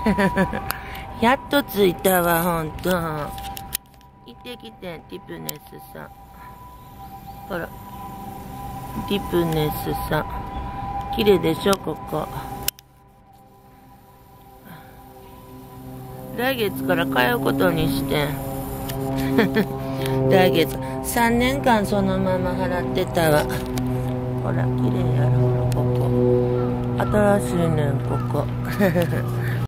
やっと着いたわ、ほんと。行ってきてん、ティプネスさん。ほら。ティプネスさん。綺麗でしょ、ここ。来月から通うことにしてん。来月。3年間そのまま払ってたわ。ほら、綺麗やろ、ここ。新しいねん、ここ。